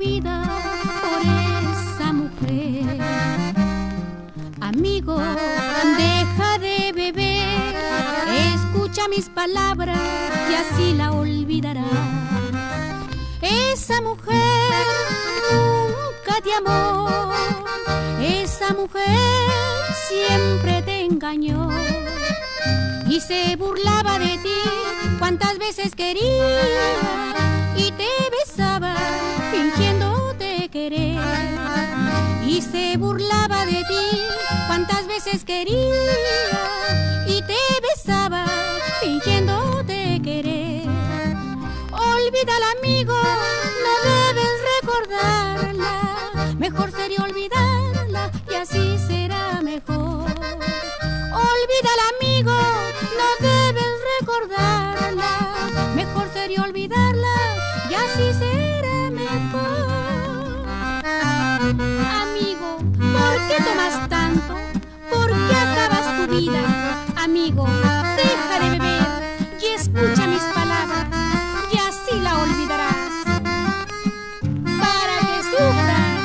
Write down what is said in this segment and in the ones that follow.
vida por esa mujer. Amigo, deja de beber, escucha mis palabras y así la olvidarás. Esa mujer nunca te amó, esa mujer siempre te engañó y se burlaba de ti cuantas veces quería y te besaba fingiéndote querer. Y se burlaba de ti cuantas veces quería y te besaba fingiéndote querer. Olvídala, amigo, no debes recordarla, mejor sería olvidarla y así será mejor. Olvídala, amigo, no debes recordarla, mejor sería olvidarla y así será mejor. Amigo, ¿por qué tomas tanto? ¿Por qué acabas tu vida? Amigo, deja de beber y escucha mis palabras y así la olvidarás. Para que sufras.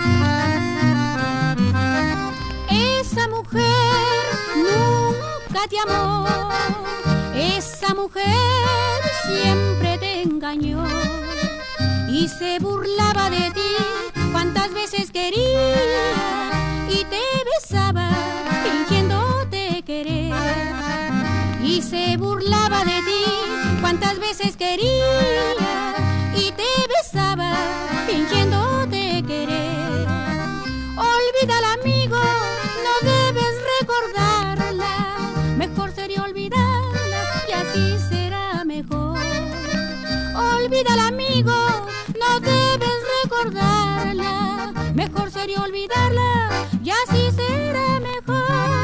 Esa mujer nunca te amó, esa mujer siempre te engañó y se burlaba de ti cuantas veces quería y te besaba fingiéndote querer. Y se burlaba de ti cuantas veces quería y te besaba fingiéndote querer. Olvídala, amigo, no debes recordarla, mejor sería olvidarla y así será mejor. Olvídala, amigo, no debes recordarla, mejor sería olvidarla y así será mejor.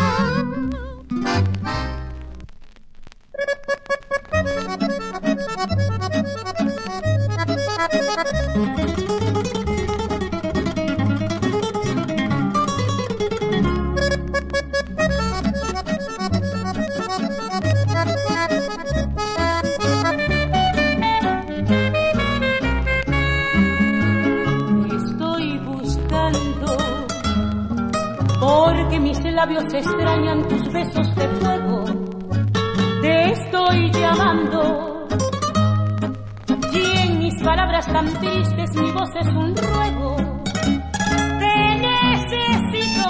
Estoy buscando porque mis labios extrañan tus besos de fuego. Te estoy llamando y en mis palabras tan tristes mi voz es un ruego. Te necesito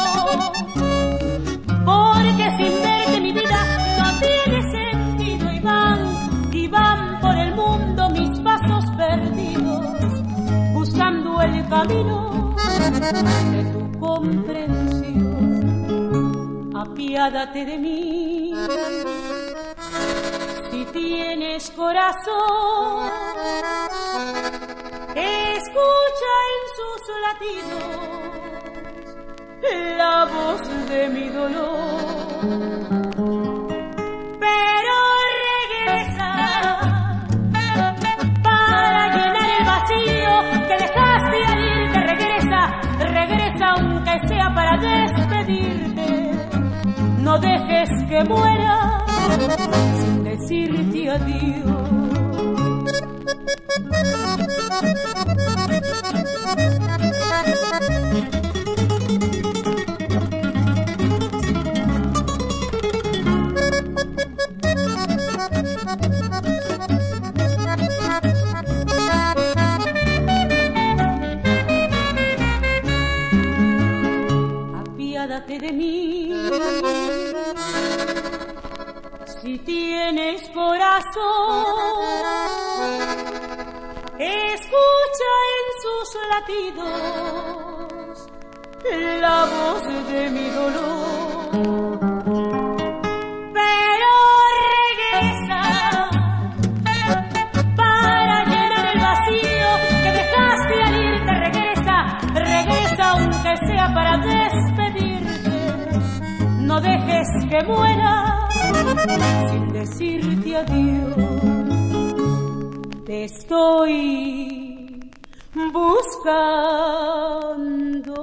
porque sin verte mi vida no tiene sentido y van por el mundo mis pasos perdidos buscando el camino de tu comprensión. Apiádate de mí si tienes corazón, escucha en sus latidos la voz de mi dolor. Pero regresa para llenar el vacío que dejaste al irte. Regresa aunque sea para despedirte. No dejes que muera sin decirte adiós. Apiádate de mí si tienes corazón, escucha en sus latidos la voz de mi dolor. Pero regresa para llenar el vacío que dejaste al irte. Regresa aunque sea para despedirte. No dejes que muera sin decirte adiós. Te estoy buscando.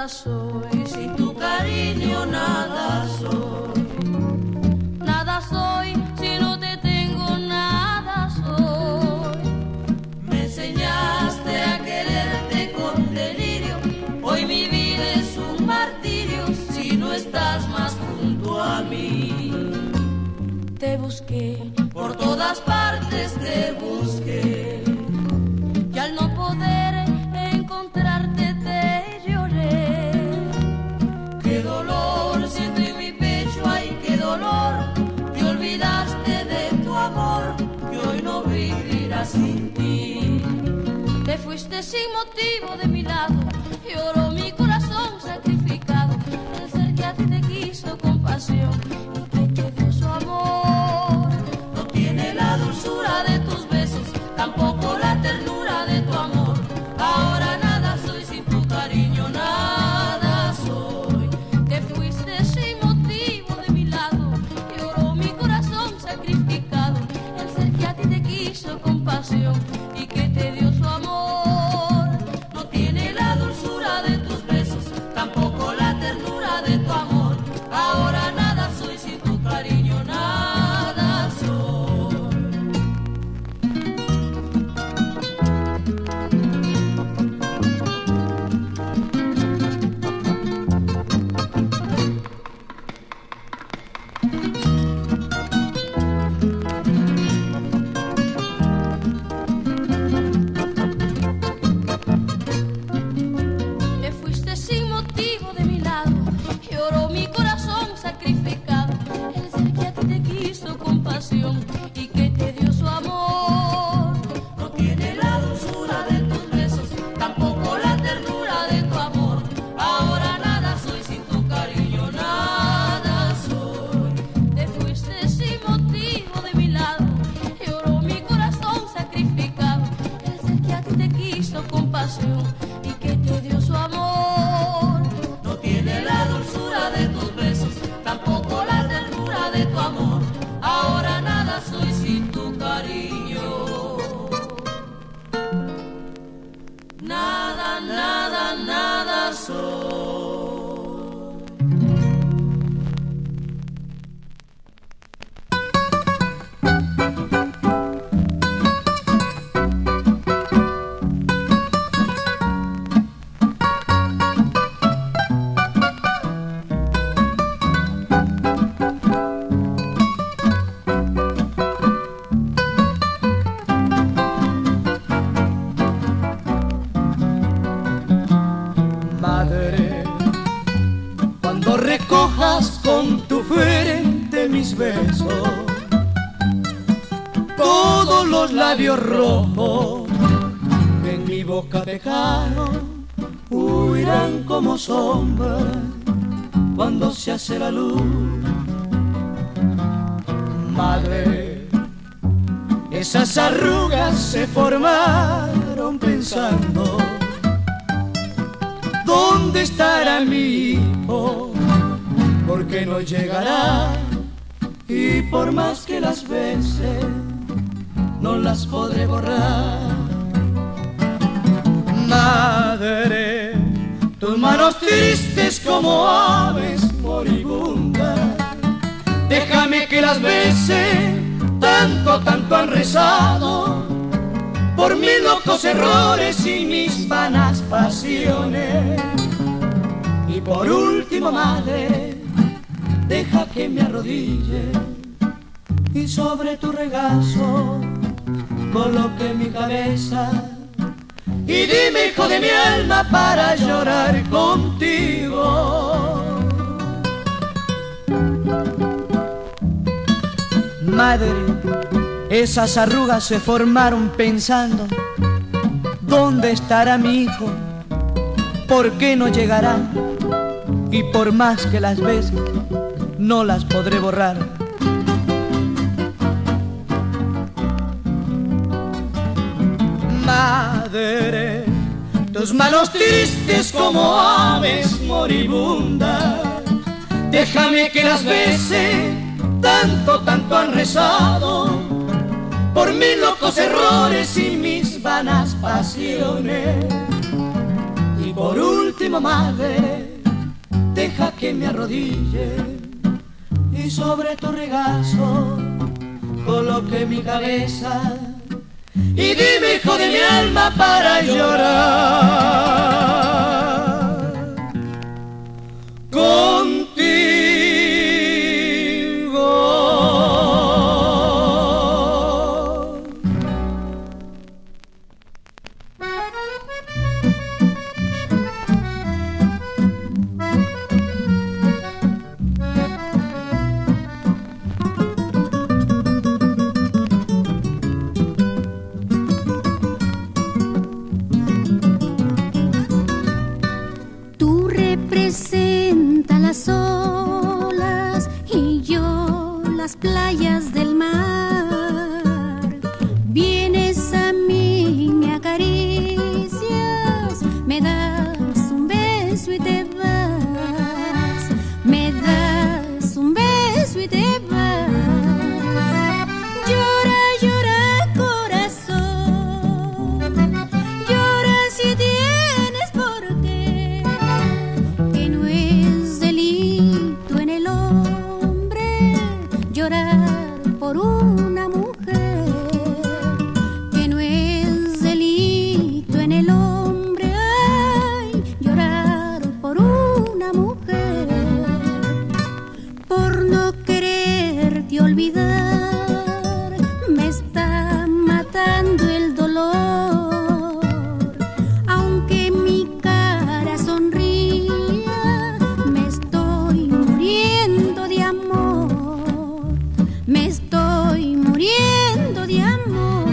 nada soy, sin tu cariño nada soy. Nada soy, si no te tengo nada soy. Me enseñaste a quererte con delirio, hoy mi vida es un martirio si no estás más junto a mí. Te busqué, por todas partes te busqué, y al no poder encontrarte te lloré. Qué dolor siento en mi pecho, ay qué dolor. Te olvidaste de tu amor, que hoy no vivirá sin ti. Te fuiste sin motivo de mi lado, lloró mi corazón sacrificado. El ser que a ti te quiso con pasión y que te dio su amor, no tiene la dulzura de tus besos, tampoco la ternura de tu amor. Ahora nada soy sin tu cariño, nada soy. Te fuiste sin motivo de mi lado, lloró mi corazón sacrificado. El ser que a ti te quiso con pasión y que te dio su amor, no tiene la dulzura de tus besos, tampoco la ternura de tu amor. Ahora nada soy sin tu cariño, nada soy. Te fuiste sin motivo de mi lado, lloró mi corazón sacrificado. El ser que a ti te quiso con pasión y que te dio su amor, no tiene la dulzura de tus besos, tampoco la ternura de tu amor. Ahora nada soy sin tu cariño, nada soy. Te fuiste sin motivo de mi lado, lloró mi corazón sacrificado. El ser que a ti te quiso con pasión y que te dio su amor, no tiene la dulzura de tus besos, tampoco la ternura de tu amor. Ahora nada soy sin tu cariño, nada, nada, nada soy. Madre, cuando recojas con tu frente mis besos, todos los labios rojos que en mi boca dejaron huirán como sombras cuando se hace la luz. Madre, esas arrugas se formaron pensando, ¿dónde estará mi hijo? ¿Por qué no llegará? Y por más que las bese, no las podré borrar. Madre, tus manos tristes como aves moribundas, déjame que las bese, tanto, tanto han rezado por mis locos errores y mis vanas pasiones. Y por último, madre, deja que me arrodille y sobre tu regazo coloque mi cabeza. Y dime, hijo de mi alma, para llorar contigo. Madre, esas arrugas se formaron pensando, ¿dónde estará mi hijo? ¿Por qué no llegará? Y por más que las bese, no las podré borrar. Madre, tus manos tristes como aves moribundas, déjame que las bese, tanto, tanto han rezado por mis locos errores y mis vanas pasiones. Y Por último, madre, deja que me arrodille y sobre tu regazo coloque mi cabeza y dime, hijo de mi alma, para llorar contigo. Representa las olas y yo las playas del mar. Vienes a mí, me acaricias, me das un beso y te vas. Me das un beso y te vas. Llora, llora, corazón, llora si tienes por qué. Que no es delito en el hombre llorar por una mujer. Que no es delito en el hombre, ay, llorar por una mujer. Por no quererte olvidar me está matando el dolor. Aunque mi cara sonría, me estoy muriendo de amor. Me estoy muriendo de amor.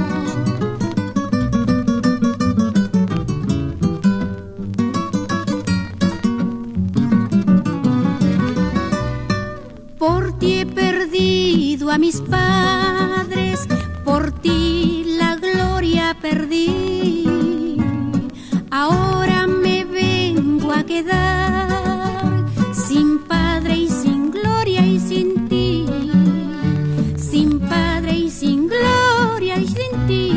Por ti he perdido a mis padres, por ti la gloria perdí. Ahora me vengo a quedar sin padre y sin gloria y sin ti. Sin padre y sin gloria y sin ti.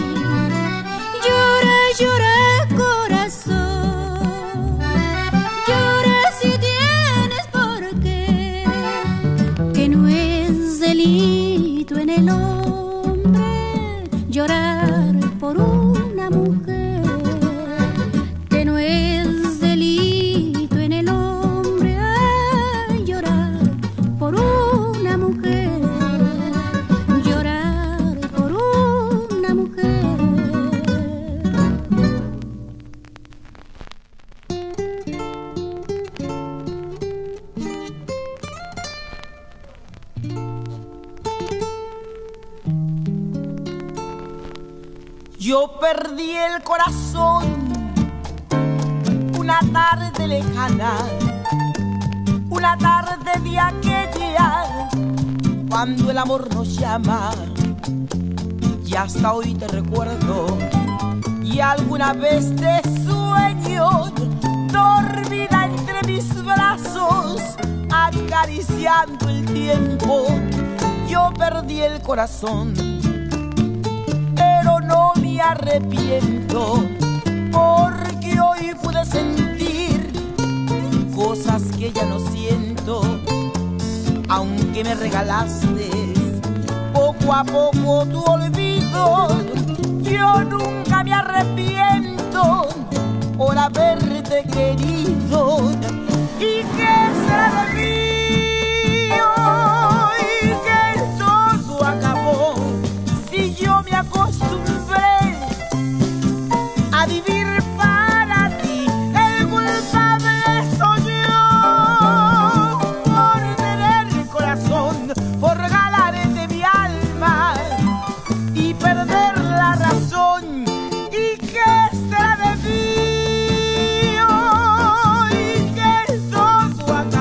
Llora, llora, corazón, llora si tienes por qué. Que no es delito en el hombre llorar por una mujer. Que no es delito en el hombre, ay, llorar por una mujer. Llorar por una mujer. Yo perdí el corazón una tarde lejana, una tarde de aquella cuando el amor nos llama. Y hasta hoy te recuerdo y alguna vez te sueño dormida entre mis brazos acariciando el tiempo. Yo perdí el corazón, pero no me arrepiento, porque hoy pude sentir cosas que ya no siento. Aunque me regalaste poco a poco tu olvido, yo nunca me arrepiento por haberte querido. ¿Y qué será de mí hoy que todo acabó? Si yo me acostumbré a vivir para ti, el culpable soy yo por tener el corazón, por regalarte mi alma y perder la razón. ¿Y qué será de mí hoy que todo acabó?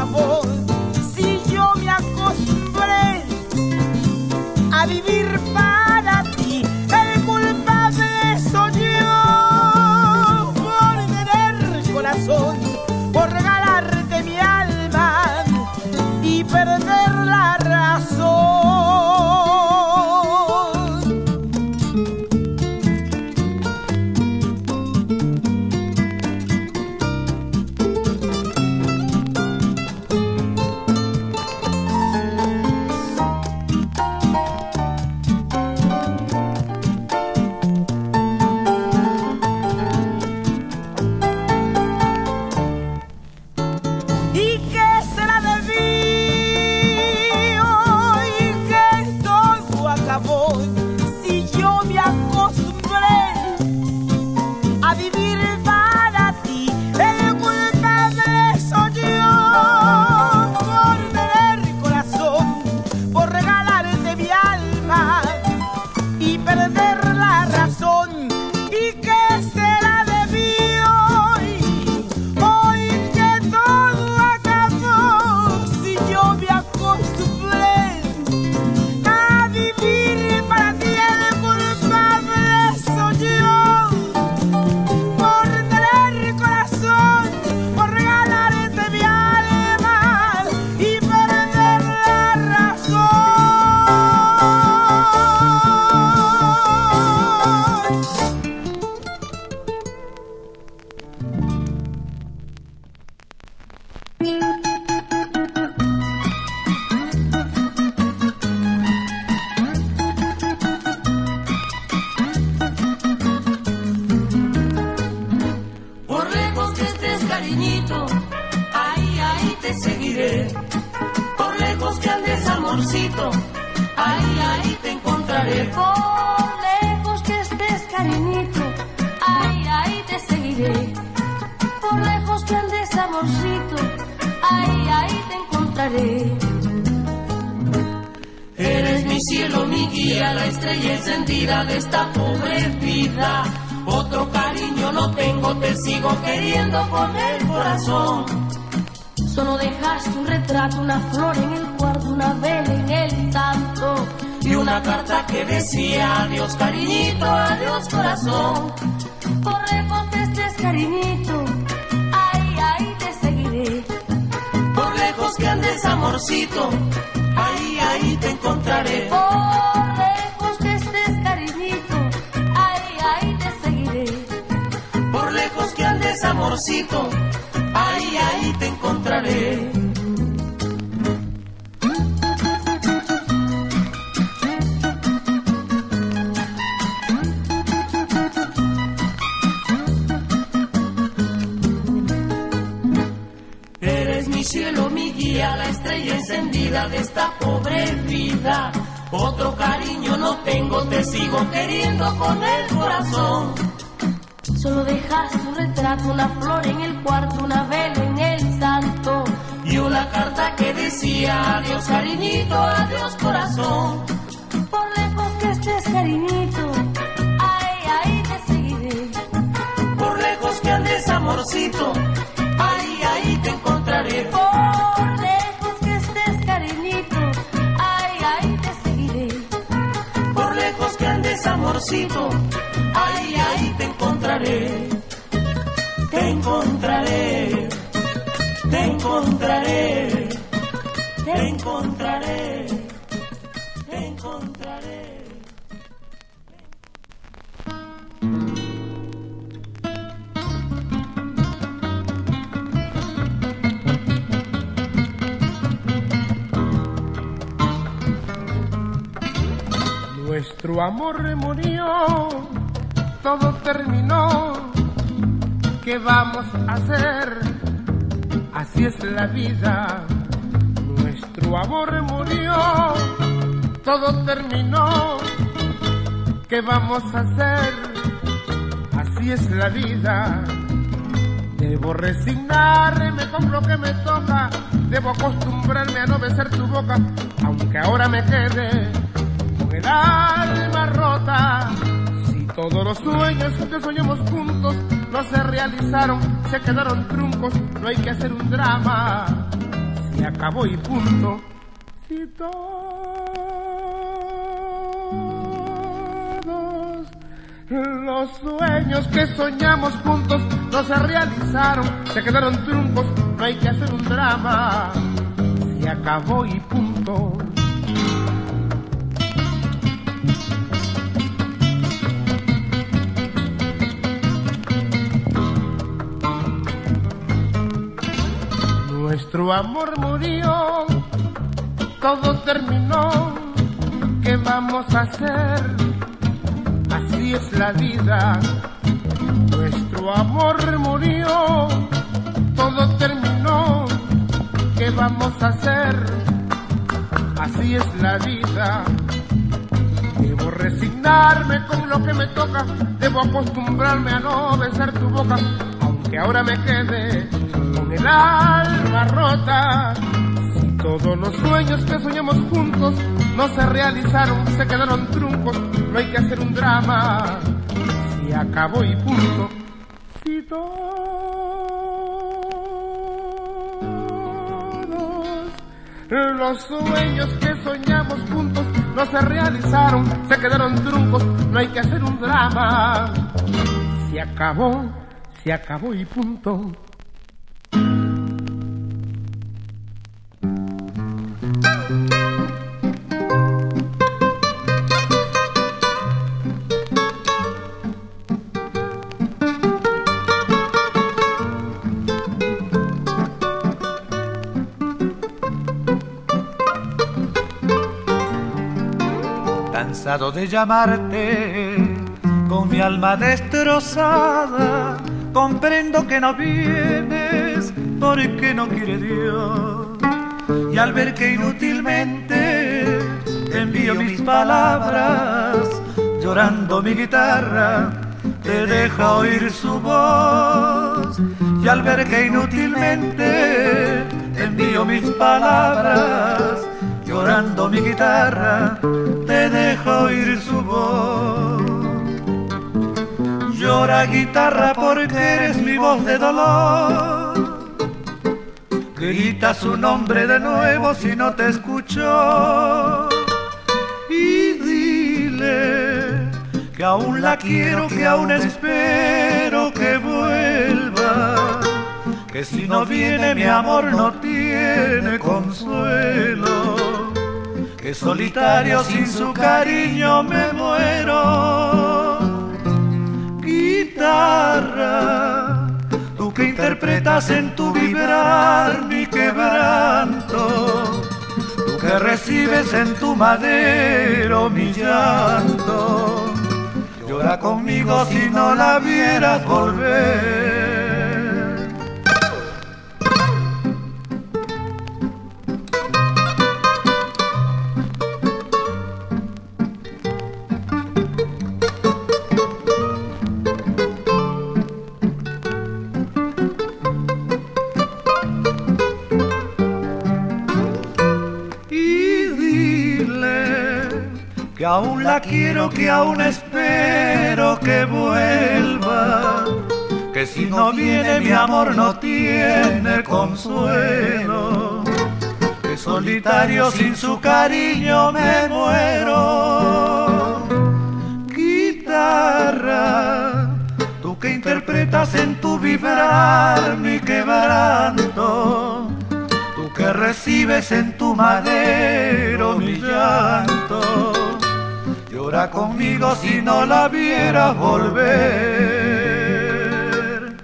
seguiré. Por lejos que andes, amorcito, ahí, ahí te encontraré. Eres mi cielo, mi guía, la estrella encendida de esta pobre vida. Otro cariño no tengo, te sigo queriendo con el corazón. Solo dejaste un retrato, una flor en el cuarto, una vela en el santo y una carta que decía adiós cariñito, adiós corazón. Por lejos que estés, cariñito, ahí, ahí te seguiré. Por lejos que andes, amorcito, ahí, ahí te encontraré. Por lejos que estés, cariñito, ahí, ahí te seguiré. Por lejos que andes, amorcito, ahí, ahí te encontraré. Eres mi cielo, mi guía, la estrella encendida de esta pobre vida. Otro cariño no tengo, te sigo queriendo con el corazón. Solo dejaste un retrato, una flor en el cuarto, una vela en el santo y una carta que decía adiós cariñito, adiós corazón. Por lejos que estés, cariñito, ahí, ahí te seguiré. Por lejos que andes, amorcito, ahí, ahí te encontraré. Por lejos que estés, cariñito, ahí, ahí te seguiré. Por lejos que andes, amorcito, ahí, ahí te encontraré. Te encontraré, te encontraré, te encontraré, te encontraré. Nuestro amor murió, todo terminó. ¿Qué vamos a hacer? Así es la vida. Nuestro amor murió, todo terminó. ¿Qué vamos a hacer? Así es la vida. Debo resignarme con lo que me toca. Debo acostumbrarme a no besar tu boca, aunque ahora me quede con el alma rota. Si todos los sueños que soñamos juntos no se realizaron, se quedaron truncos, no hay que hacer un drama. Se acabó y punto. Si todos los sueños que soñamos juntos no se realizaron, se quedaron truncos, no hay que hacer un drama. Se acabó y punto. Nuestro amor murió, todo terminó. ¿Qué vamos a hacer? Así es la vida. Nuestro amor murió, todo terminó. ¿Qué vamos a hacer? Así es la vida. Debo resignarme con lo que me toca. Debo acostumbrarme a no besar tu boca, aunque ahora me quede con el alma rota. Si todos los sueños que soñamos juntos no se realizaron, se quedaron truncos, no hay que hacer un drama. Se acabó y punto. Si todos los sueños que soñamos juntos no se realizaron, se quedaron truncos, no hay que hacer un drama. Se acabó y punto. Cansado de llamarte, con mi alma destrozada, comprendo que no vienes porque no quiere Dios. Y al ver que inútilmente te envío mis palabras, llorando mi guitarra, te deja oír su voz, y al ver que inútilmente envío mis palabras, llorando mi guitarra te deja oír su voz. Llora guitarra porque eres mi voz de dolor, grita su nombre de nuevo si no te escuchó, y dile que aún la quiero, que aún espero que vuelva, que si no viene mi amor no tiene consuelo, que solitario sin su cariño me muero. Guitarra, tú que interpretas en tu vibrar mi quebranto, tú que recibes en tu madero mi llanto, llora conmigo si no la vieras volver. Que aún la quiero, que aún espero que vuelva, que si no viene mi amor no tiene consuelo, que solitario sin su cariño me muero. Guitarra, tú que interpretas en tu vibrar mi quebranto, tú que recibes en tu madero mi llanto, llora conmigo si no la vieras volver.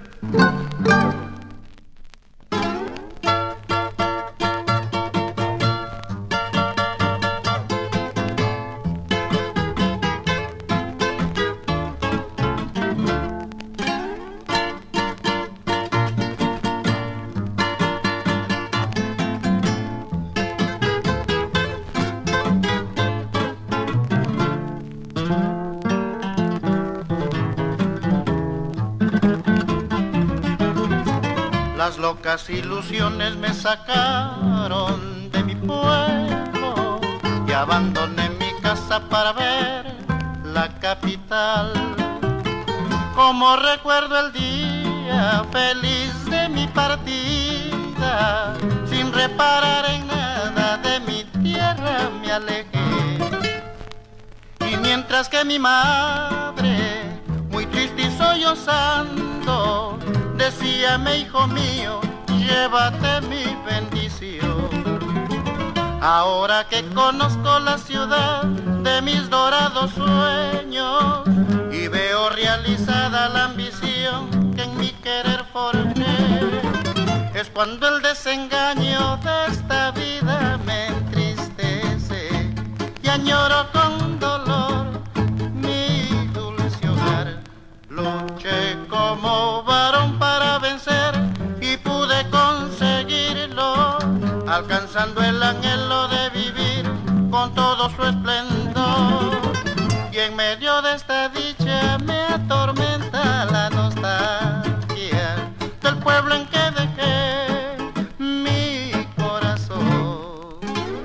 Las locas ilusiones me sacaron de mi pueblo y abandoné mi casa para ver la capital. Como recuerdo el día feliz de mi partida, sin reparar en nada de mi tierra me alejé. Y mientras que mi madre, muy triste y sollozando, decíame, hijo mío, llévate mi bendición. Ahora que conozco la ciudad de mis dorados sueños y veo realizada la ambición que en mi querer forjé, es cuando el desengaño de esta vida me entristece y añoro con dolor mi dulce hogar. Luché como varón para vencer y pude conseguirlo, alcanzando el anhelo de vivir con todo su esplendor. Y en medio de esta dicha me atormenta la nostalgia del pueblo en que dejé mi corazón.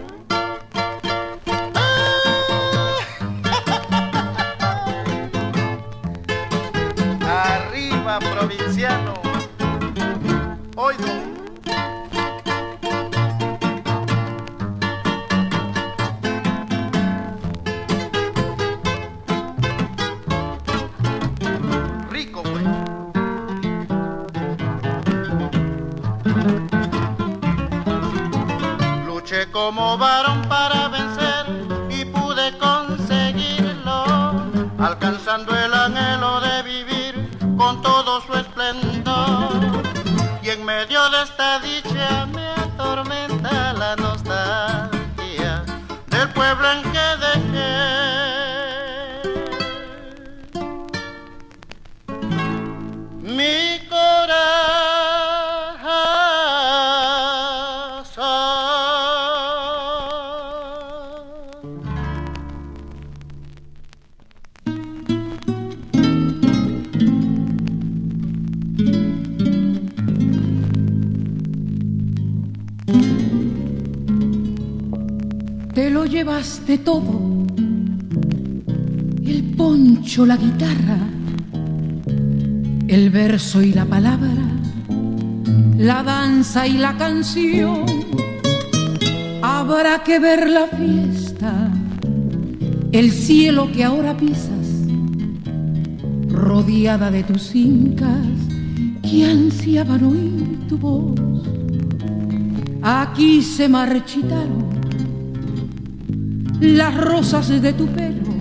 Arriba, provinciano. Oigo. Rico, pues. Luché como varón para vencer y pude conseguirlo, alcanzando el anhelo de vivir con todo su esplendor. Y en medio de esta dicha me atormenta la nostalgia del pueblo en que dejé mi corazón. Te lo llevaste todo, el poncho, la guitarra, el verso y la palabra, la danza y la canción. Habrá que ver la fiesta, el cielo que ahora pisas, rodeada de tus incas que ansiaban oír tu voz. Aquí se marchitaron las rosas de tu pelo,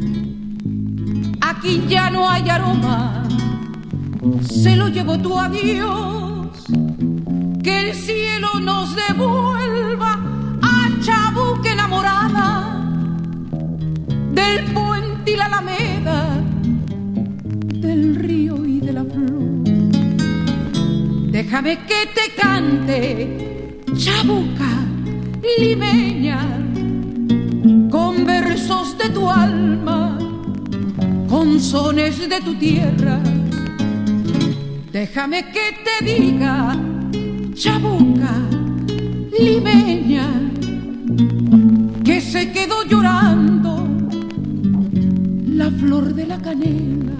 aquí ya no hay aroma, se lo llevó tu adiós. Que el cielo nos devuelva a Chabuca enamorada del puente y la alameda, del río y de la flor. Déjame que te cante, Chabuca limeña, con versos de tu alma, con sones de tu tierra. Déjame que te diga, Chabuca limeña, que se quedó llorando la flor de la canela.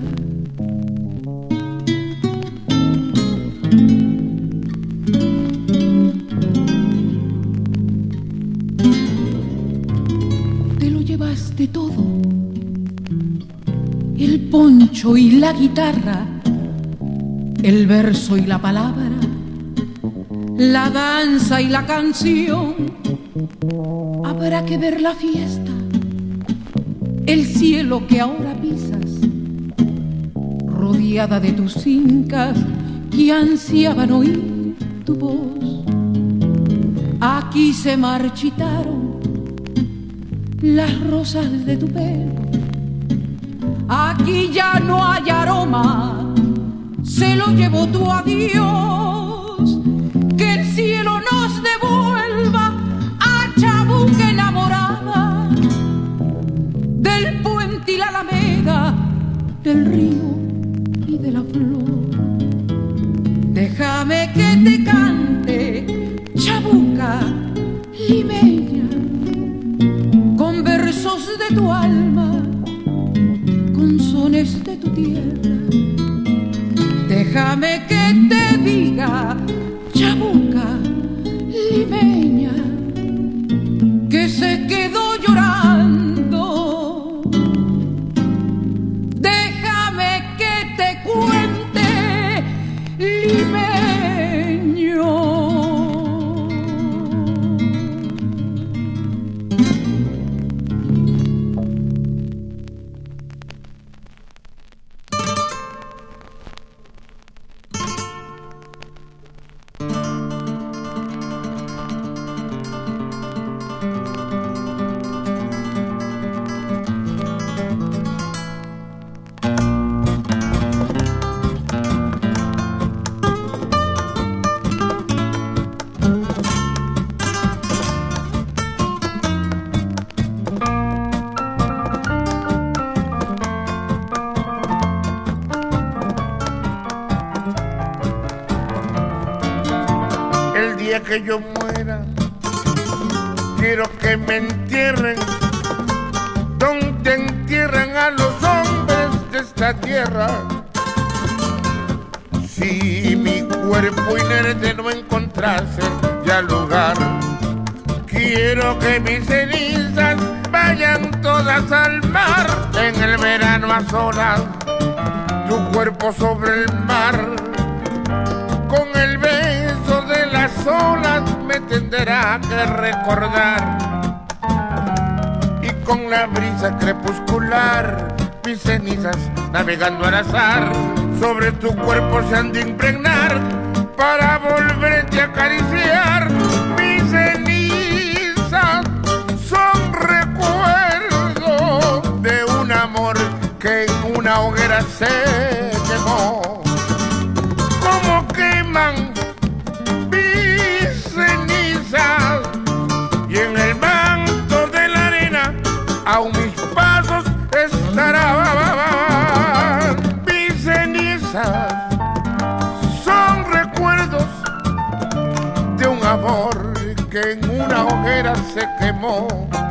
De todo, el poncho y la guitarra, el verso y la palabra, la danza y la canción. Habrá que ver la fiesta, el cielo que ahora pisas, rodeada de tus incas que ansiaban oír tu voz. Aquí se marchitaron las rosas de tu pelo, aquí ya no hay aroma, se lo llevó tu adiós. Que el cielo nos devuelva a Chabuca enamorada del puente y la alameda, del río y de la flor. Déjame que te cante, Chabuca limeña, con versos de tu alma, con sones de tu tierra. Déjame que te diga, Chabuca limeña, que se quedó llorando. Déjame que te cuente, limeño. Que yo muera, quiero que me entierren donde entierran a los hombres de esta tierra. Si mi cuerpo inerte no encontrase ya lugar, quiero que mis cenizas vayan todas al mar. En el verano a solas, tu cuerpo sobre el mar, con el beso de las olas me tendrá que recordar. Y con la brisa crepuscular, mis cenizas navegando al azar, sobre tu cuerpo se han de impregnar para volverte a acariciar. Mis cenizas son recuerdo de un amor que en una hoguera se quemó. Como queman mis cenizas y en el manto de la arena aún mis pasos estarán. Mis cenizas amor que en una hoguera se quemó.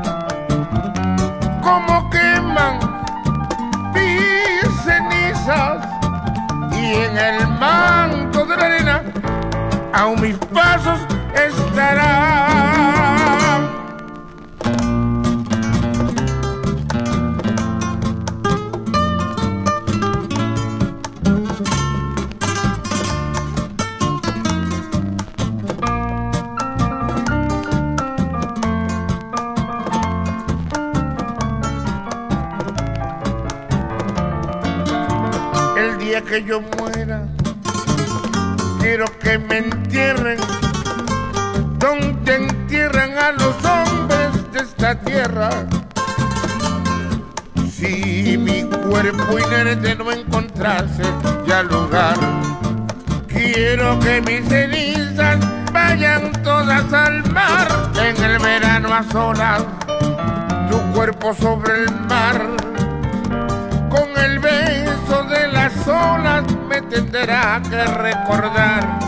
Como queman mis cenizas y en el manto de la arena aún mis pasos estarán. El día que yo muera, quiero que me entierren donde entierran a los hombres de esta tierra. Si mi cuerpo inerte no encontrase ya lugar, quiero que mis cenizas vayan todas al mar. En el verano a solas, tu cuerpo sobre el mar, con el beso de las olas me tendrá que recordar.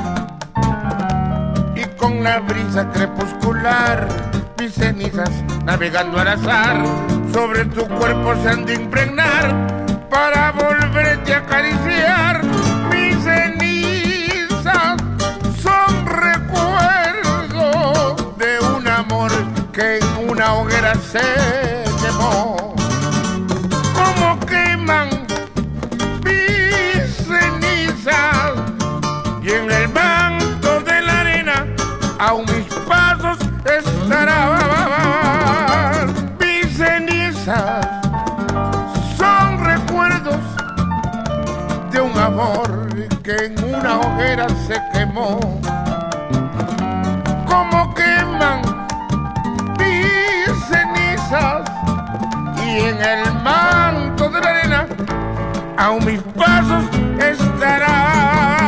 Y con la brisa crepuscular, mis cenizas navegando al azar, sobre tu cuerpo se han de impregnar para volverte a acariciar. Mis cenizas son recuerdo de un amor que en una hoguera se quemó. Como queman mis cenizas y en el manto de la arena aún mis pasos estarán. Mis cenizas son recuerdos de un amor que en una hoguera se quemó. Como queman mis cenizas y en el manto de la arena aún mis pasos estarán.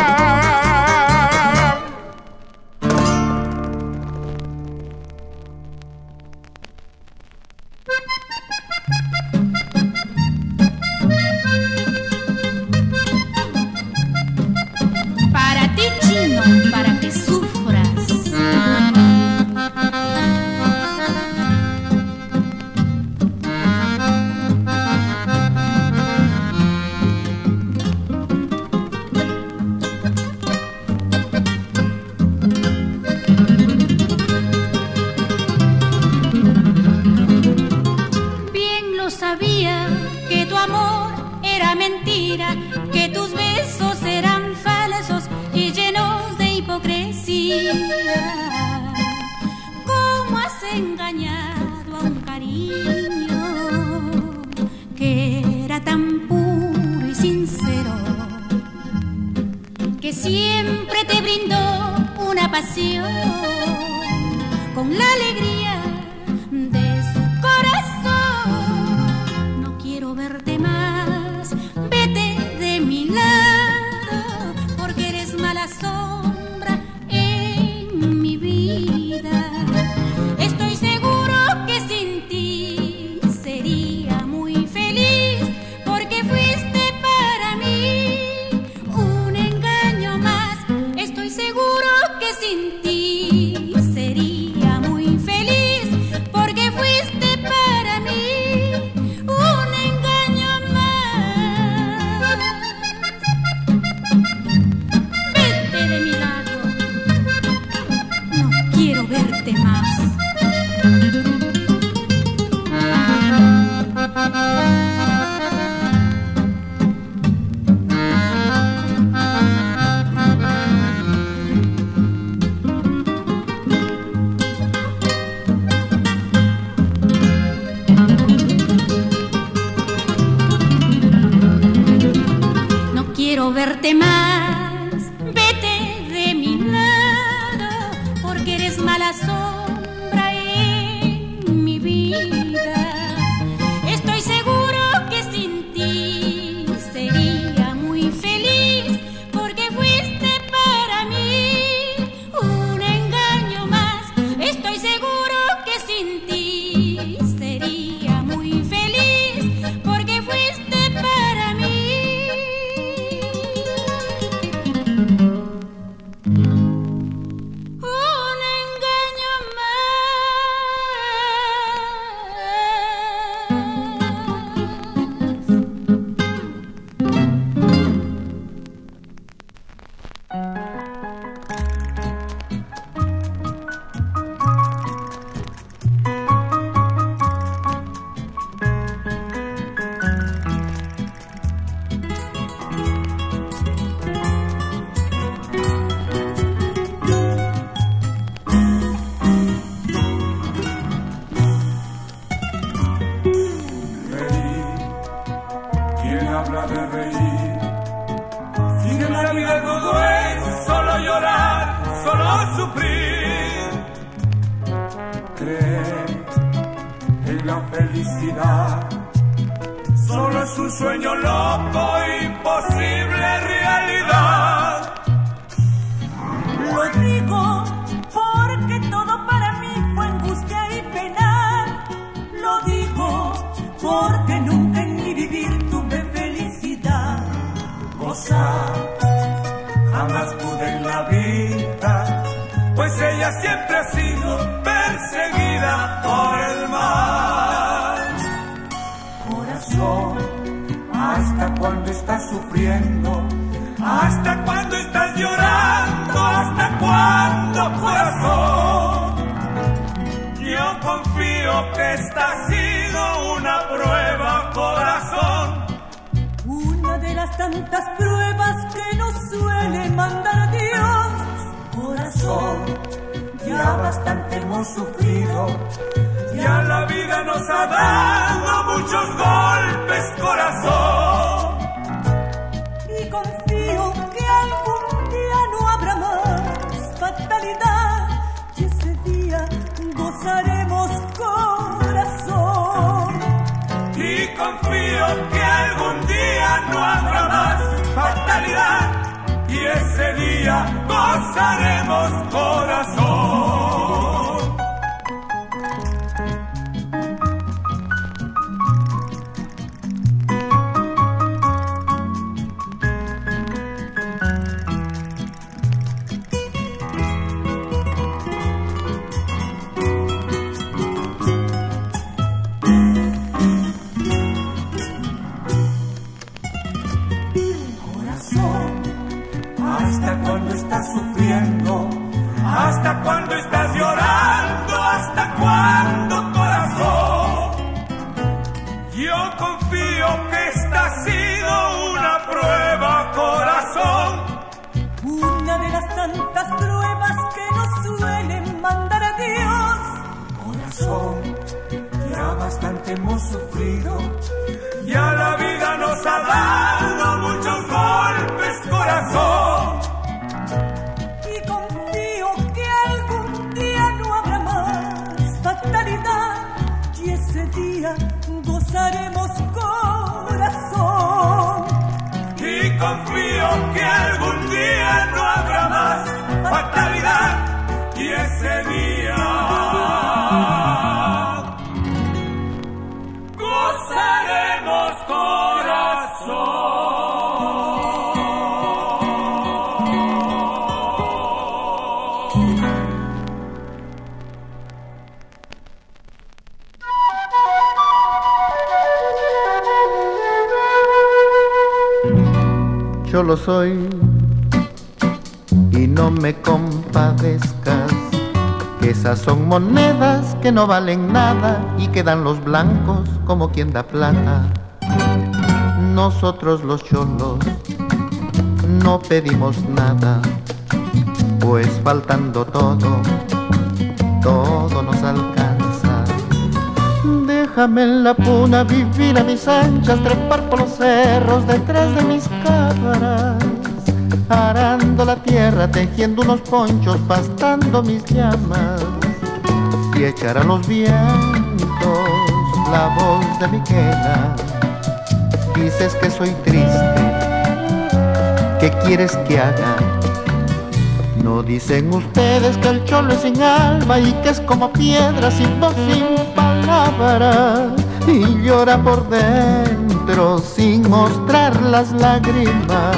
Para ti, chino, para que sufras. Bien lo sabía que tu amor era mentira, que tus besos eran falsos y llenos de hipocresía. ¿Cómo has engañado a un cariño que era tan puro y sincero, que siempre te brindó una pasión con la alegría de su corazón? No quiero verte más, vete de mi lado, porque eres mala sombra en mi vida. Estoy seguro que sin ti sería muy feliz, porque fuiste para mí un engaño más. Estoy seguro que sin ti sería muy feliz, porque fuiste para mí un engaño más. Vete de mi lado, no quiero verte más. No quiero verte más, vete de mi lado, porque eres mala sombra en mi vida. Estoy seguro que sin ti sería muy feliz, porque fuiste para mí un engaño más. Estoy seguro que sin ti sería muy feliz, porque fuiste para mí un solo sufrir. Creer en la felicidad solo es un sueño loco, imposible realidad. Lo digo porque todo para mí fue angustia y pena. Lo digo porque nunca en mi vivir tuve felicidad. Gozar jamás pude en la vida, pues ella siempre ha sido perseguida por el mal. Corazón, ¿hasta cuándo estás sufriendo? ¿Hasta cuándo estás llorando? ¿Hasta cuándo, corazón? Yo confío que esta ha sido una prueba, corazón. Una de las tantas pruebas que nos suele mandar Dios. Corazón, ya bastante hemos sufrido. Ya la vida nos ha dado muchos golpes, corazón. Y confío que algún día no habrá más fatalidad. Y ese día gozaremos, corazón. Y confío que algún día no habrá más fatalidad. Y ese día gozaremos, corazón. ¿Hasta cuándo estás sufriendo? ¿Hasta cuándo estás llorando? ¿Hasta cuándo, corazón? Yo confío que esta ha sido una prueba, corazón. Una de las tantas pruebas que nos suelen mandar a Dios. Corazón, ya bastante hemos sufrido. Ya la vida nos ha dado muchos golpes, corazón. Y confío que algún día no habrá más fatalidad. Y ese día gozaremos, corazón. Y confío que algún día no habrá más fatalidad. Y ese día gozaremos, corazón. Yo lo soy y no me compadezcas, que esas son monedas que no valen nada y quedan los blancos como quien da plata. Nosotros los cholos no pedimos nada, pues faltando todo, todo nos alcanza. Déjame en la puna vivir a mis anchas, trepar por los cerros detrás de mis cabras, arando la tierra, tejiendo unos ponchos, pastando mis llamas, y echar a los vientos la voz de mi quena. Dices que soy triste, ¿qué quieres que haga? No dicen ustedes que el cholo es sin alma y que es como piedra sin voz, sin palabra, y llora por dentro sin mostrar las lágrimas.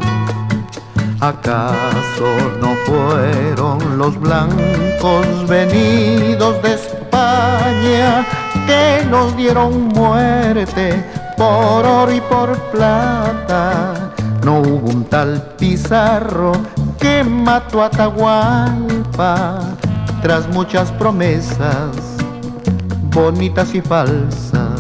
¿Acaso no fueron los blancos venidos de España que nos dieron muerte por oro y por plata? No hubo un tal Pizarro que mató a Atahualpa tras muchas promesas bonitas y falsas.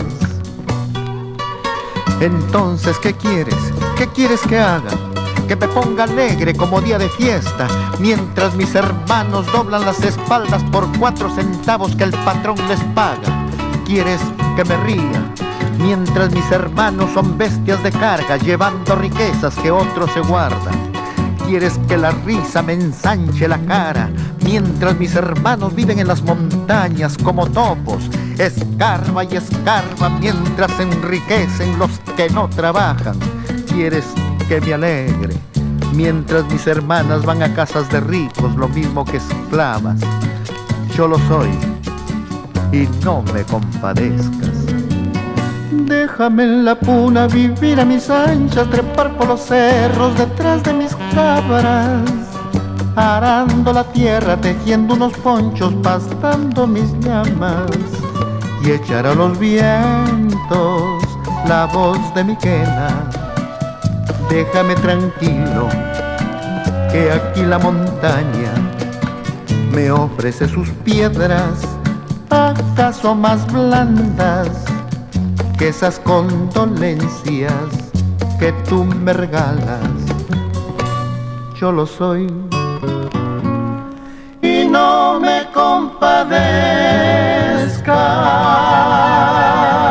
Entonces, ¿qué quieres? ¿Qué quieres que haga? Que me ponga alegre como día de fiesta, mientras mis hermanos doblan las espaldas por 4 centavos que el patrón les paga. ¿Quieres que me ría? Mientras mis hermanos son bestias de carga, llevando riquezas que otros se guardan. Quieres que la risa me ensanche la cara, mientras mis hermanos viven en las montañas como topos. Escarba y escarba mientras se enriquecen los que no trabajan. Quieres que me alegre, mientras mis hermanas van a casas de ricos, lo mismo que esclavas. Yo lo soy, y no me compadezcas. Déjame en la puna vivir a mis anchas, trepar por los cerros detrás de mis cabras, arando la tierra, tejiendo unos ponchos, pastando mis llamas, y echar a los vientos la voz de mi quena. Déjame tranquilo, que aquí la montaña me ofrece sus piedras, acaso más blandas que esas condolencias que tú me regalas. Yo lo soy y no me compadezcas.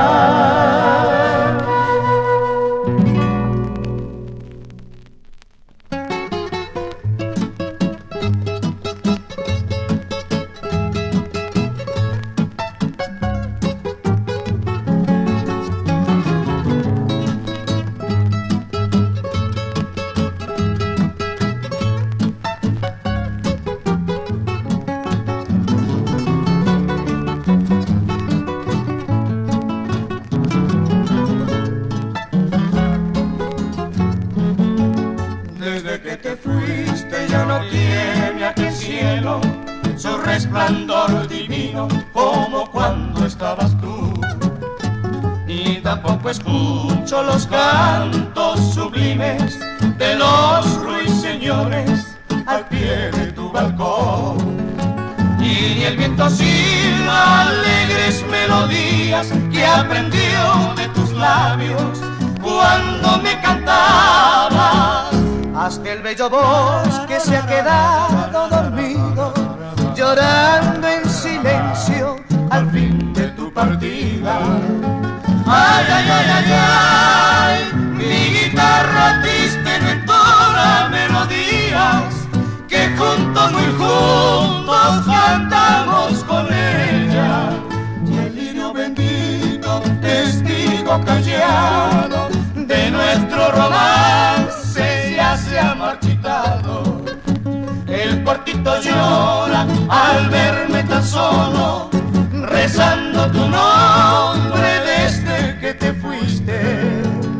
Su resplandor divino como cuando estabas tú, y tampoco escucho los cantos sublimes de los ruiseñores al pie de tu balcón, y ni el viento silba alegres melodías que aprendió de tus labios cuando me cantabas. Hasta el bello bosque se ha quedado dormido, llorando en silencio al fin de tu partida. Ay, ay, ay, ay, ay, mi guitarra triste no entona melodías que juntos, muy juntos cantamos con ella. Y el lirio bendito, testigo callado de nuestro romance, ya se ha marchitado. El cuartito llora al verme tan solo, rezando tu nombre desde que te fuiste.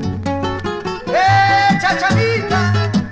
¡Chachavita!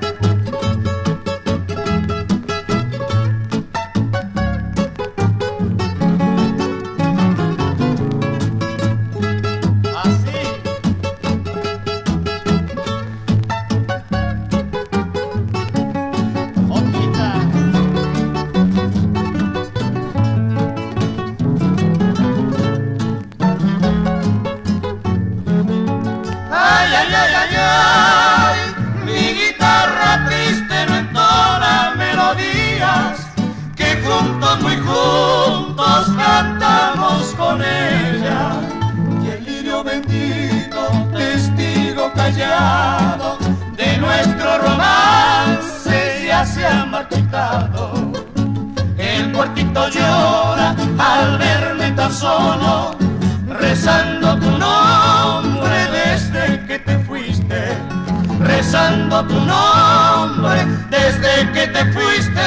Muy juntos cantamos con ella, y el lirio bendito, testigo callado de nuestro romance, ya se ha marchitado. El cuartito llora al verme tan solo, rezando tu nombre desde que te fuiste, rezando tu nombre desde que te fuiste.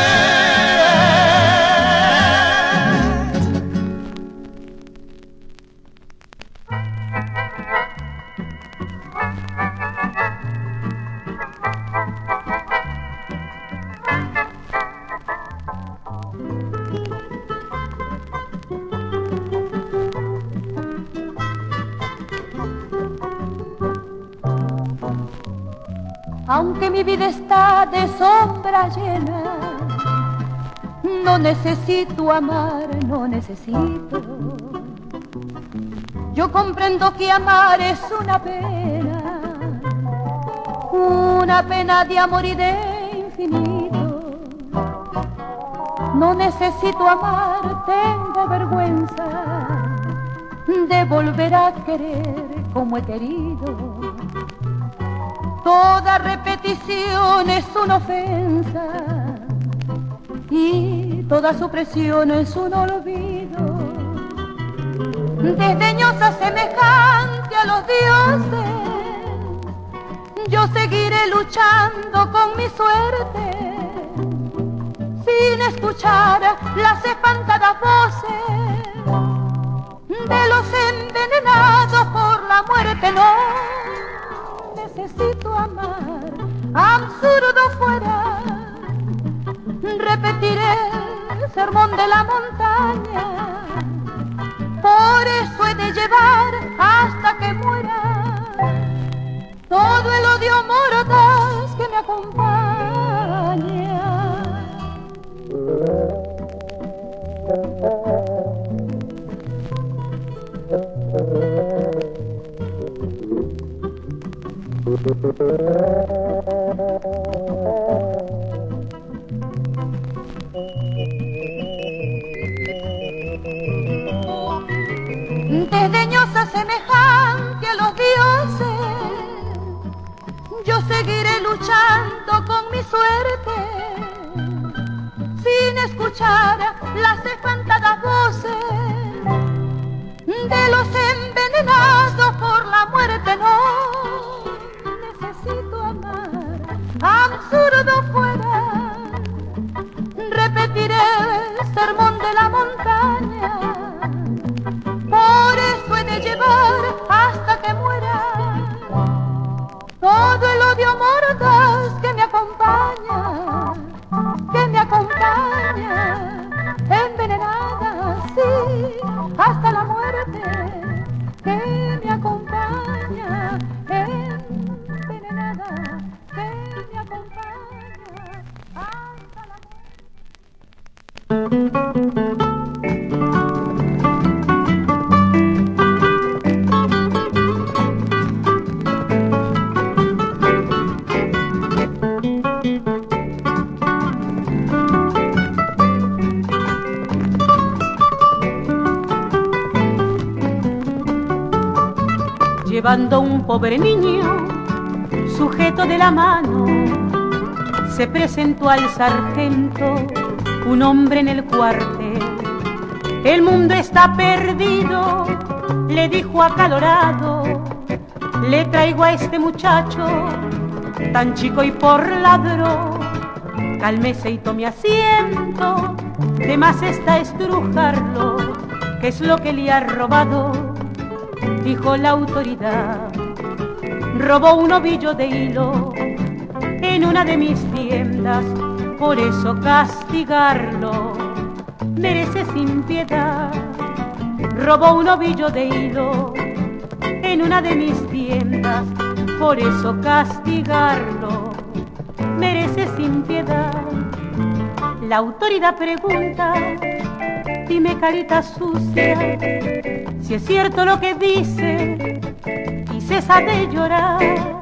Aunque mi vida está de sombra llena, no necesito amar, no necesito. Yo comprendo que amar es una pena de amor y de infinito. No necesito amar, tengo vergüenza de volver a querer como he querido. Toda repetición es una ofensa y toda supresión es un olvido. Desdeñosa semejante a los dioses, yo seguiré luchando con mi suerte, sin escuchar las espantadas voces de los envenenados por la muerte. No necesito amar, absurdo fuera, repetiré el sermón de la montaña. Por eso he de llevar hasta que muera todo el odio mortal que me acompaña. Desdeñosa semejante a los dioses, yo seguiré luchando con mi suerte, sin escuchar las espantadas voces de los envenenados por la muerte. No necesito amar, absurdo fuera, repetiré el sermón de la montaña. Por eso he de llevar hasta que muera todo el odio mortal que me acompaña, envenenada, sí, hasta la muerte, que me acompaña, envenenada, que me acompaña, hasta la muerte. Llevando un pobre niño sujeto de la mano, se presentó al sargento un hombre en el cuartel. El mundo está perdido, le dijo acalorado, le traigo a este muchacho tan chico y por ladrón. Cálmese y tome asiento, de más está estrujarlo, ¿qué es lo que le ha robado? Dijo la autoridad. Robó un ovillo de hilo en una de mis tiendas, por eso castigarlo merece sin piedad. Robó un ovillo de hilo en una de mis tiendas, por eso castigarlo merece sin piedad. La autoridad pregunta, dime carita sucia, si es cierto lo que dice, y cesa de llorar.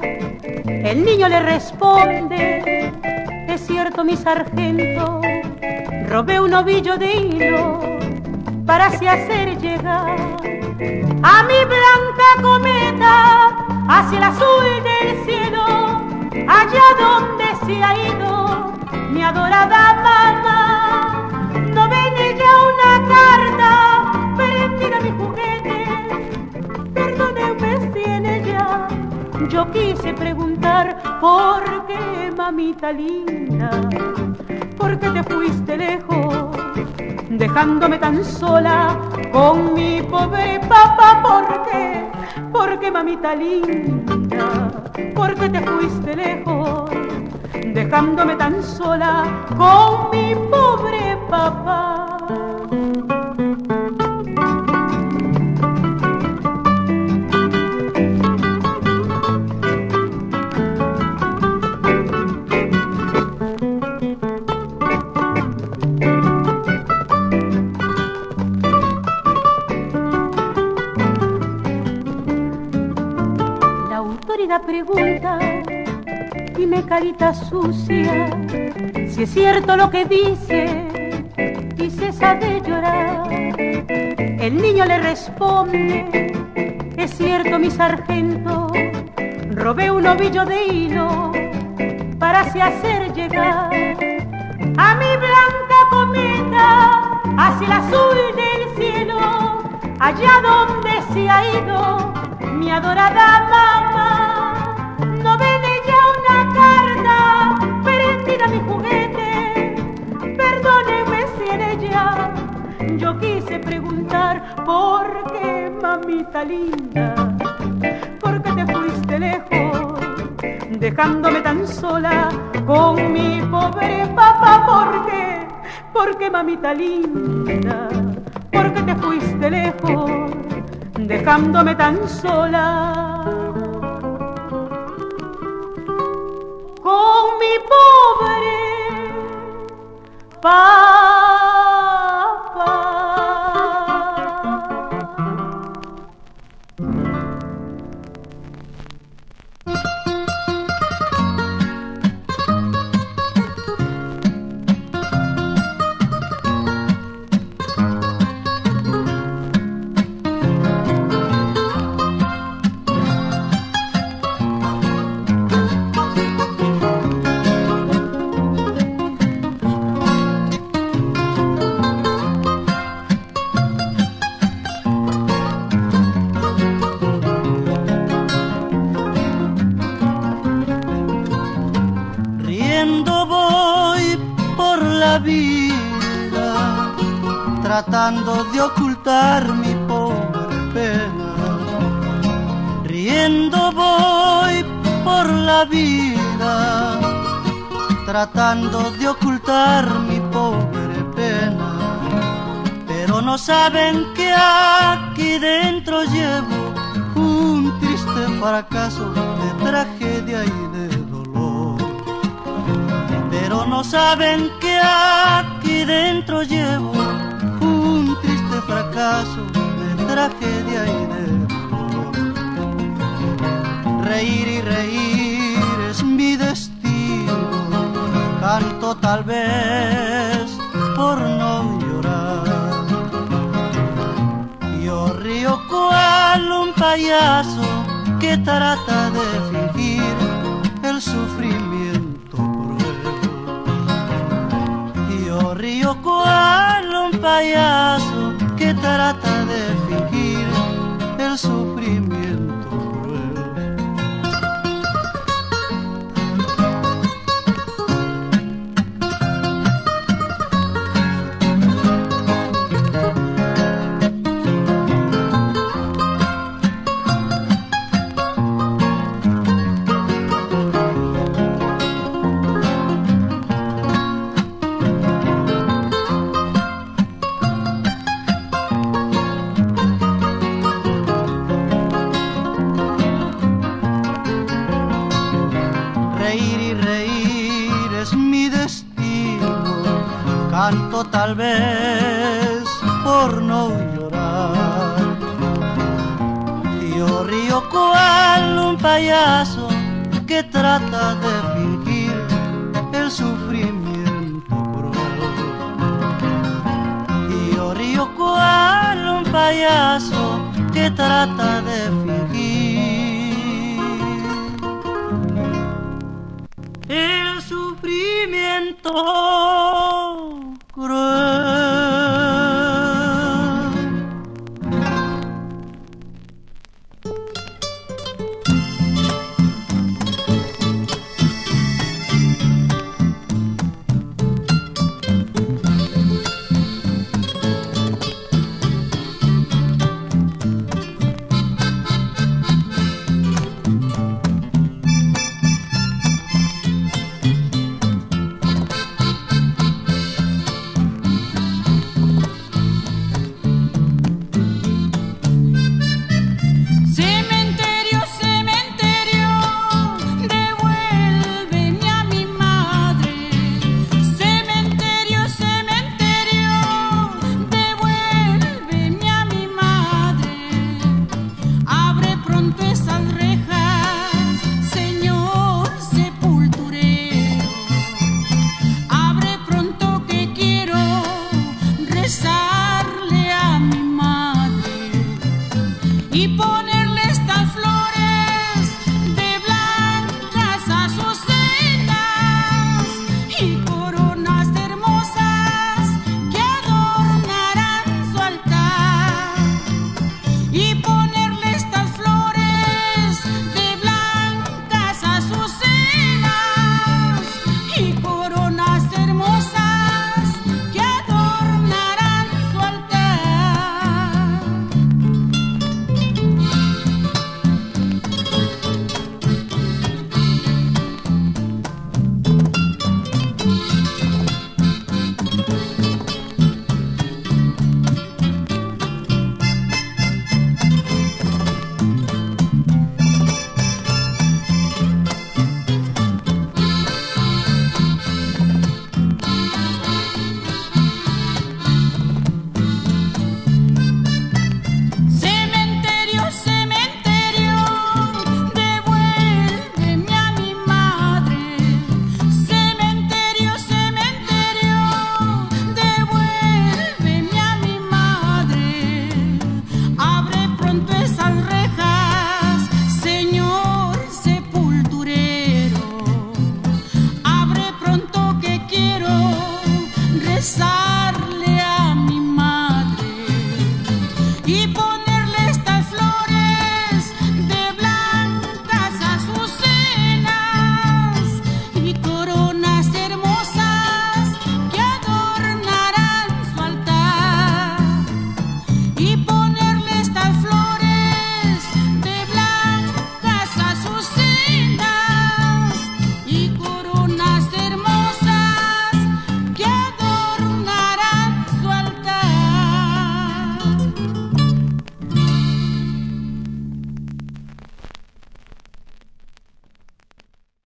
El niño le responde, es cierto mi sargento, robé un ovillo de hilo para así hacer llegar a mi blanca cometa hacia el azul del cielo, allá donde se ha ido mi adorada mamá. No ven ya una carta prendida a mi juguete, perdóneme si en ella yo quise preguntar por qué, mamita linda, por qué te fuiste lejos, dejándome tan sola con mi pobre papá. ¿Por qué, mamita linda, por qué te fuiste lejos, dejándome tan sola con mi pobre papá? La pregunta, dime carita sucia, si es cierto lo que dice, y cesa de llorar. El niño le responde, es cierto mi sargento, robé un ovillo de hilo para así hacer llegar a mi blanca cometa hacia el azul del cielo, allá donde se ha ido mi adorada mamá. No ven ella una carta prendida a mi juguete, perdóneme si en ella yo quise preguntar por qué, mamita linda, por qué te fuiste lejos, dejándome tan sola con mi pobre papá. ¿Por qué, mamita linda, por qué te fuiste lejos, dejándome tan sola con mi pobre papá? Tratando de ocultar mi pobre pena, riendo voy por la vida, tratando de ocultar mi pobre pena, pero no saben que aquí dentro llevo un triste fracaso de tragedia y de dolor, pero no saben que aquí dentro llevo un triste fracaso de tragedia y de dolor. Reír y reír es mi destino, canto tal vez por no llorar. Yo río cual un payaso que trata de fingir el sufrimiento cruel. Yo río cual un payaso que trata de fingir el sufrimiento cruel. Canto tal vez por no llorar. Yo río cual un payaso que trata de fingir el sufrimiento cruel. Yo río cual un payaso que trata de fingir el sufrimiento